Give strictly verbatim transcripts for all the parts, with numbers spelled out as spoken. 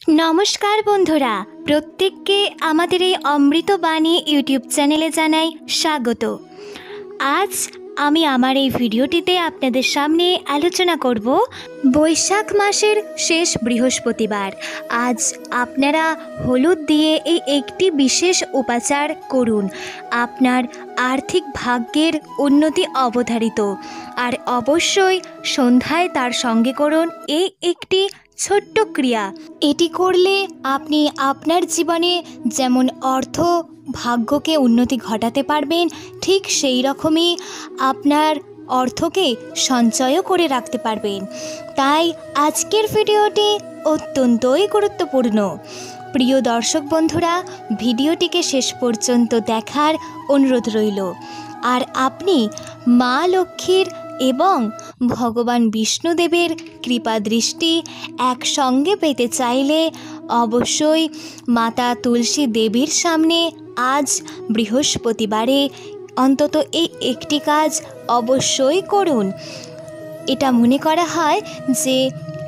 নমস্কার বন্ধুরা, প্রত্যেককে আমাদের এই অমৃত বাণী ইউটিউব চ্যানেলে জানাই স্বাগত। আজ আমি আমার এই ভিডিওটিতে আপনাদের সামনে আলোচনা করব বৈশাখ মাসের শেষ বৃহস্পতিবার। আজ আপনারা হলুদ দিয়ে এই একটি বিশেষ উপাচার করুন। আপনার আর্থিক ভাগ্যের উন্নতি অবধারিত। আর অবশ্যই সন্ধ্যায় তার সঙ্গে করুন এই একটি ছোট্ট ক্রিয়া। এটি করলে আপনি আপনার জীবনে যেমন অর্থ ভাগ্যকে উন্নতি ঘটাতে পারবেন, ঠিক সেই রকমই আপনার অর্থকে সঞ্চয়ও করে রাখতে পারবেন। তাই আজকের ভিডিওটি অত্যন্তই গুরুত্বপূর্ণ। প্রিয় দর্শক বন্ধুরা, ভিডিওটিকে শেষ পর্যন্ত দেখার অনুরোধ রইল। আর আপনি মা লক্ষ্মীর এবং ভগবান বিষ্ণুদেবের কৃপা দৃষ্টি একসঙ্গে পেতে চাইলে অবশ্যই মাতা তুলসী দেবীর সামনে আজ বৃহস্পতিবারে অন্তত এই একটি কাজ অবশ্যই করুন। এটা মনে করা হয় যে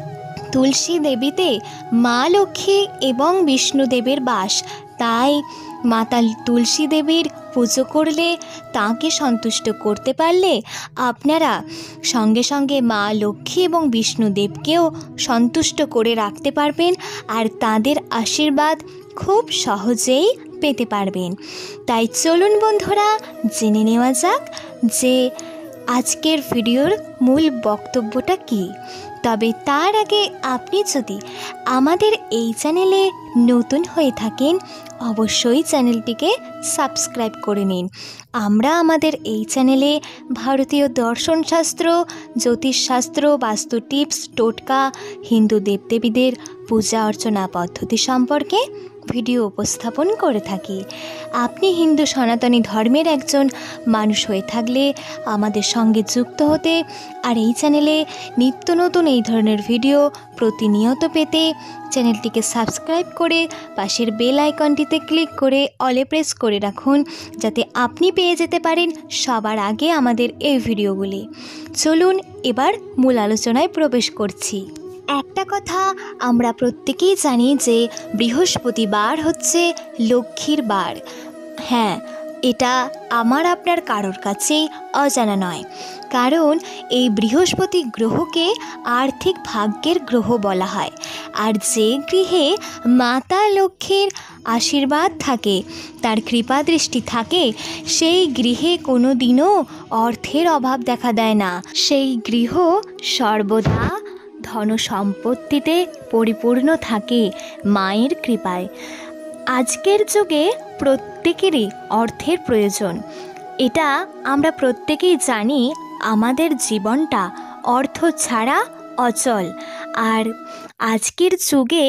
তুলসী দেবীতে মা লক্ষ্মী এবং বিষ্ণুদেবের বাস, তাই মাতা তুলসী দেবীর পুজো করলে, তাঁকে সন্তুষ্ট করতে পারলে আপনারা সঙ্গে সঙ্গে মা লক্ষ্মী এবং বিষ্ণুদেবকেও সন্তুষ্ট করে রাখতে পারবেন আর তাঁদের আশীর্বাদ খুব সহজেই পেতে পারবেন। তাই চলুন বন্ধুরা, জেনে নেওয়া যাক যে আজকের ভিডিওর মূল বক্তব্যটা কী। তবে তার আগে আপনি যদি আমাদের এই চ্যানেলে নতুন হয়ে থাকেন, অবশ্যই চ্যানেলটিকে সাবস্ক্রাইব করে নিন। আমরা আমাদের এই চ্যানেলে ভারতীয় দর্শনশাস্ত্র, জ্যোতিষশাস্ত্র, বাস্তু টিপস, টোটকা, হিন্দু দেবদেবীদের পূজা অর্চনা পদ্ধতি সম্পর্কে ভিডিও উপস্থাপন করে থাকি। আপনি হিন্দু সনাতনী ধর্মের একজন মানুষ হয়ে থাকলে আমাদের সঙ্গে যুক্ত হতে আর এই চ্যানেলে নিত্য নতুন এই ধরনের ভিডিও প্রতিনিয়ত পেতে চ্যানেলটিকে সাবস্ক্রাইব করে পাশের বেল আইকনটিতে ক্লিক করে অলে প্রেস করে রাখুন, যাতে আপনি পেয়ে যেতে পারেন সবার আগে আমাদের এই ভিডিওগুলি। চলুন এবার মূল আলোচনায় প্রবেশ করছি। একটা কথা আমরা প্রত্যেকেই জানি যে বৃহস্পতিবার হচ্ছে লক্ষ্মীর বার। হ্যাঁ, এটা আমার আপনার কারোর কাছেই অজানা নয়, কারণ এই বৃহস্পতি গ্রহকে আর্থিক ভাগ্যের গ্রহ বলা হয়। আর যে গৃহে মাতা লক্ষ্মীর আশীর্বাদ থাকে, তার কৃপা দৃষ্টি থাকে, সেই গৃহে কোনো দিনও অর্থের অভাব দেখা দেয় না। সেই গৃহ সর্বদা ধন সম্পত্তিতে পরিপূর্ণ থাকে মায়ের কৃপায়। আজকের যুগে প্রত্যেকেরই অর্থের প্রয়োজন, এটা আমরা প্রত্যেকেই জানি। আমাদের জীবনটা অর্থ ছাড়া অচল। আর আজকের যুগে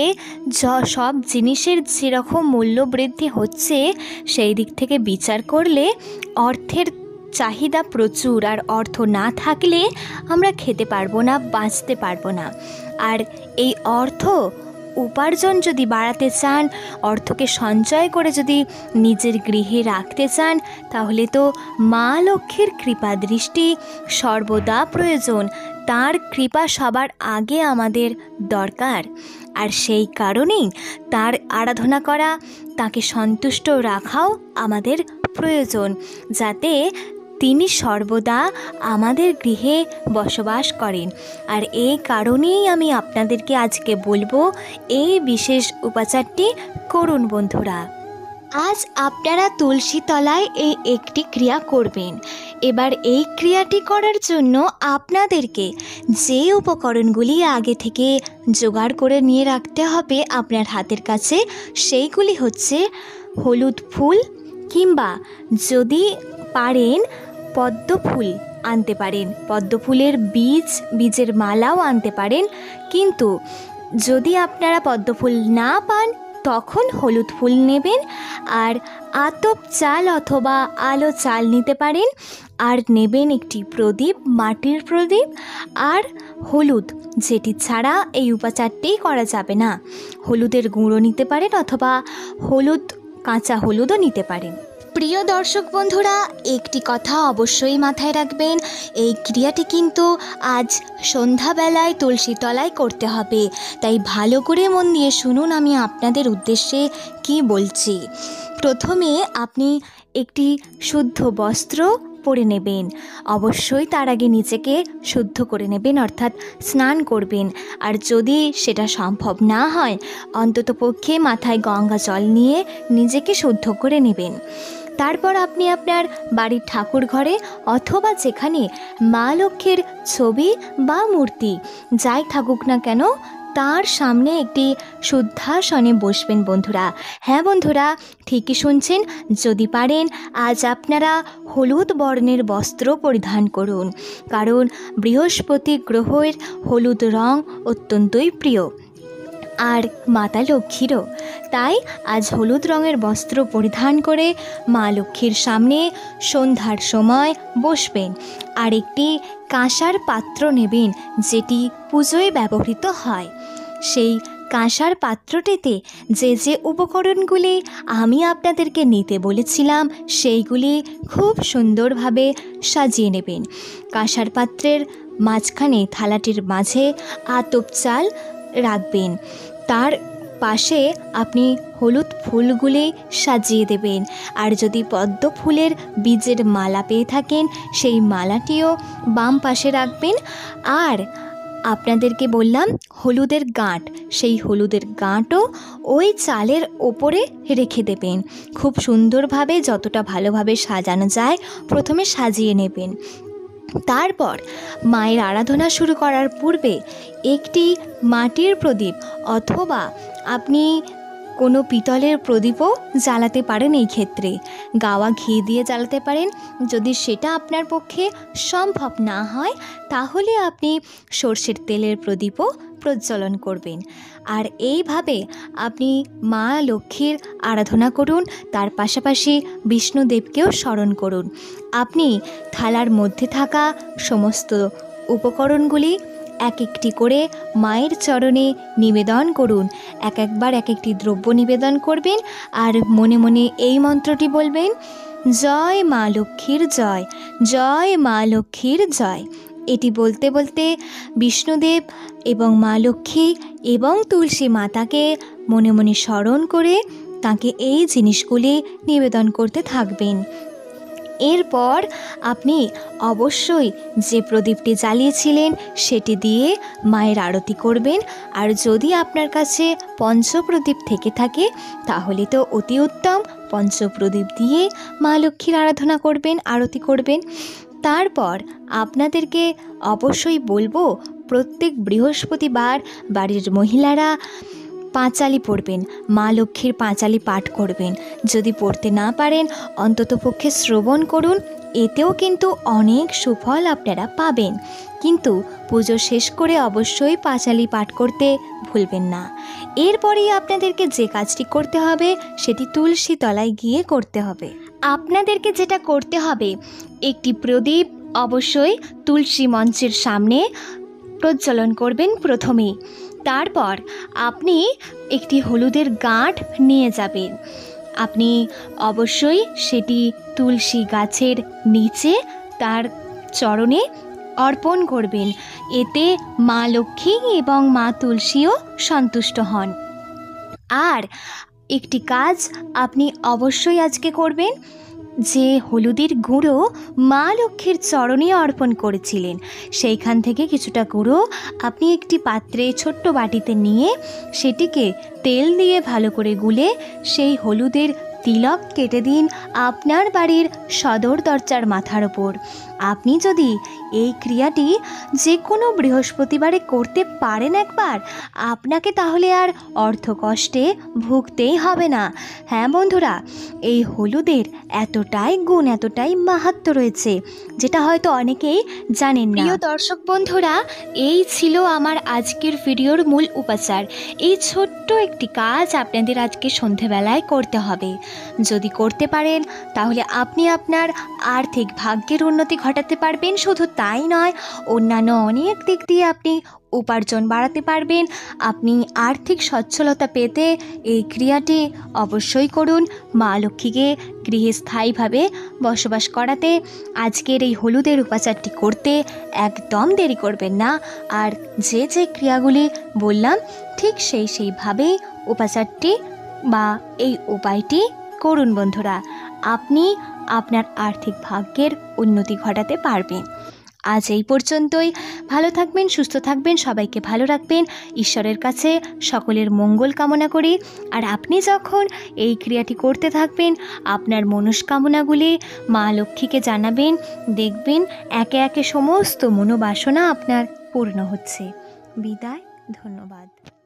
সব জিনিসের যেরকম মূল্য বৃদ্ধি হচ্ছে, সেই দিক থেকে বিচার করলে অর্থের চাহিদা প্রচুর। আর অর্থ না থাকলে আমরা খেতে পারবো না, বাঁচতে পারবো না। আর এই অর্থ উপার্জন যদি বাড়াতে চান, অর্থকে সঞ্চয় করে যদি নিজের গৃহে রাখতে চান, তাহলে তো মা লক্ষ্মীর কৃপা দৃষ্টি সর্বদা প্রয়োজন। তার কৃপা সবার আগে আমাদের দরকার। আর সেই কারণেই তার আরাধনা করা, তাকে সন্তুষ্ট রাখাও আমাদের প্রয়োজন, যাতে তিনি সর্বদা আমাদের গৃহে বসবাস করেন। আর এই কারণেই আমি আপনাদেরকে আজকে বলবো এই বিশেষ উপাচারটি করুন বন্ধুরা। আজ আপনারা তুলসী তলায় এই একটি ক্রিয়া করবেন। এবার এই ক্রিয়াটি করার জন্য আপনাদেরকে যে উপকরণগুলি আগে থেকে জোগাড় করে নিয়ে রাখতে হবে আপনার হাতের কাছে, সেইগুলি হচ্ছে হলুদ ফুল, কিংবা যদি পারেন পদ্ম ফুল আনতে পারেন, পদ্ম ফুলের বীজ, বীজের মালাও আনতে পারেন। কিন্তু যদি আপনারা পদ্ম ফুল না পান, তখন হলুদ ফুল নেবেন। আর আতপ চাল অথবা আলো চাল নিতে পারেন। আর নেবেন একটি প্রদীপ, মাটির প্রদীপ, আর হলুদ, যেটি ছাড়া এই উপাচারটি করা যাবে না। হলুদের গুঁড়ো নিতে পারেন অথবা হলুদ, কাঁচা হলুদও নিতে পারেন। প্রিয় দর্শক বন্ধুরা, একটি কথা অবশ্যই মাথায় রাখবেন, এই ক্রিয়াটি কিন্তু আজ সন্ধ্যাবেলায় তুলসী তলায় করতে হবে। তাই ভালো করে মন দিয়ে শুনুন আমি আপনাদের উদ্দেশ্যে কি বলছি। প্রথমে আপনি একটি শুদ্ধ বস্ত্র পরে নেবেন। অবশ্যই তার আগে নিজেকে শুদ্ধ করে নেবেন, অর্থাৎ স্নান করবেন। আর যদি সেটা সম্ভব না হয়, অন্ততপক্ষে মাথায় গঙ্গা জল নিয়ে নিজেকে শুদ্ধ করে নেবেন। তারপর আপনি আপনার বাড়ির ঠাকুর ঘরে অথবা যেখানে মা লক্ষ্মীর ছবি বা মূর্তি যাই থাকুক না কেন, তার সামনে একটি শুদ্ধাসনে বসবেন বন্ধুরা। হ্যাঁ বন্ধুরা, ঠিকই শুনছেন। যদি পারেন আজ আপনারা হলুদ বর্ণের বস্ত্র পরিধান করুন, কারণ বৃহস্পতি গ্রহের হলুদ রং অত্যন্তই প্রিয়, আর মাতা লক্ষ্মীরও। তাই আজ হলুদ রঙের বস্ত্র পরিধান করে মা লক্ষ্মীর সামনে সন্ধ্যার সময় বসবেন। আর একটি কাঁসার পাত্র নেবেন, যেটি পুজোয় ব্যবহৃত হয়। সেই কাঁসার পাত্রটিতে যে যে উপকরণগুলি আমি আপনাদেরকে নিতে বলেছিলাম, সেইগুলি খুব সুন্দরভাবে সাজিয়ে নেবেন। কাঁসার পাত্রের মাঝখানে থালাটির মাঝে আতপ চাল রাখবেন। তার পাশে আপনি হলুদ ফুলগুলি সাজিয়ে দেবেন। আর যদি পদ্ম ফুলের বীজের মালা পেয়ে থাকেন, সেই মালাটিও বাম পাশে রাখবেন। আর আপনাদেরকে বললাম হলুদের গাঁট, সেই হলুদের গাঁটও ওই চালের ওপরে রেখে দেবেন। খুব সুন্দরভাবে, যতটা ভালোভাবে সাজানো যায় প্রথমে সাজিয়ে নেবেন। তারপর মায়ের আরাধনা শুরু করার পূর্বে একটি মাটির প্রদীপ অথবা আপনি কোনো পিতলের প্রদীপও জ্বালাতে পারেন। এই ক্ষেত্রে গাওয়া ঘি দিয়ে জ্বালাতে পারেন। যদি সেটা আপনার পক্ষে সম্ভব না হয়, তাহলে আপনি সর্ষের তেলের প্রদীপও প্রজ্বলন করবেন। আর এইভাবে আপনি মা লক্ষ্মীর আরাধনা করুন, তার পাশাপাশি বিষ্ণুদেবকেও স্মরণ করুন। আপনি থালার মধ্যে থাকা সমস্ত উপকরণগুলি এক একটি করে মায়ের চরণে নিবেদন করুন। এক একবার এক একটি দ্রব্য নিবেদন করবেন, আর মনে মনে এই মন্ত্রটি বলবেন, জয় মা লক্ষ্মীর জয়, জয় মা লক্ষ্মীর জয়। এটি বলতে বলতে বিষ্ণুদেব এবং মা লক্ষ্মী এবং তুলসী মাতাকে মনে মনে স্মরণ করে তাকে এই জিনিসগুলি নিবেদন করতে থাকবেন। এরপর আপনি অবশ্যই যে প্রদীপটি জ্বালিয়েছিলেন সেটি দিয়ে মায়ের আরতি করবেন। আর যদি আপনার কাছে পঞ্চপ্রদীপ থেকে থাকে, তাহলে তো অতি উত্তম, পঞ্চপ্রদীপ দিয়ে মা লক্ষ্মীর আরাধনা করবেন, আরতি করবেন। তারপর আপনাদেরকে অবশ্যই বলবো, প্রত্যেক বৃহস্পতিবার বাড়ির মহিলারা পাঁচালি পড়বেন, মা লক্ষ্মীর পাঁচালি পাঠ করবেন। যদি পড়তে না পারেন, অন্ততপক্ষে শ্রবণ করুন, এতেও কিন্তু অনেক সুফল আপনারা পাবেন। কিন্তু পুজো শেষ করে অবশ্যই পাঁচালি পাঠ করতে ভুলবেন না। এরপরেই আপনাদেরকে যে কাজটি করতে হবে, সেটি তুলসী তলায় গিয়ে করতে হবে। আপনাদেরকে যেটা করতে হবে, একটি প্রদীপ অবশ্যই তুলসী মঞ্চের সামনে প্রজ্বলন করবেন প্রথমেই। তারপর আপনি একটি হলুদের গাঁট নিয়ে যাবেন। আপনি অবশ্যই সেটি তুলসী গাছের নিচে তার চরণে অর্পণ করবেন। এতে মা লক্ষ্মী এবং মা তুলসীও সন্তুষ্ট হন। আর একটি কাজ আপনি অবশ্যই আজকে করবেন, যে হলুদের গুঁড়ো মা লক্ষ্মীর চরণে অর্পণ করেছিলেন, সেইখান থেকে কিছুটা গুঁড়ো আপনি একটি পাত্রে ছোট্ট বাটিতে নিয়ে সেটিকে তেল দিয়ে ভালো করে গুলে সেই হলুদের তিলক কেটে দিন আপনার বাড়ির সদর দরজার মাথার ওপর। আপনি যদি এই ক্রিয়াটি যে কোনো বৃহস্পতিবারে করতে পারেন একবার, আপনাকে তাহলে আর অর্থকষ্টে ভুগতেই হবে না। হ্যাঁ বন্ধুরা, এই হলুদের এতটাই গুণ, এতটাই মাহাত্ম্য রয়েছে, যেটা হয়তো অনেকেই জানেন না। প্রিয় দর্শক বন্ধুরা, এই ছিল আমার আজকের ভিডিওর মূল উপাচার। এই ছোট্ট একটি কাজ আপনাদের আজকে সন্ধেবেলায় করতে হবে। যদি করতে পারেন, তাহলে আপনি আপনার আর্থিক ভাগ্যের উন্নতি ঘটাতে পারবেন। শুধু তাই নয়, অন্যান্য অনেক দিক দিয়ে আপনি উপার্জন বাড়াতে পারবেন, আপনি আর্থিক সচ্ছলতা পেতে এই ক্রিয়াটি অবশ্যই করুন। মা লক্ষ্মীকে গৃহে স্থায়ীভাবে বসবাস করাতে আজকের এই হলুদের উপাচারটি করতে একদম দেরি করবেন না। আর যে যে ক্রিয়াগুলি বললাম ঠিক সেই সেইভাবেই উপাচারটি বা এই উপায়টি করুন বন্ধুরা। আপনি আপনার আর্থিক ভাগ্যের উন্নতি ঘটাতে পারবেন। আজ এই পর্যন্তই। ভালো থাকবেন, সুস্থ থাকবেন, সবাইকে ভালো রাখবেন। ঈশ্বরের কাছে সকলের মঙ্গল কামনা করি। আর আপনি যখন এই ক্রিয়াটি করতে থাকবেন, আপনার মনস্কামনাগুলি মা লক্ষ্মীকে জানাবেন, দেখবেন একে একে সমস্ত মনোবাসনা আপনার পূর্ণ হচ্ছে। বিদায়, ধন্যবাদ।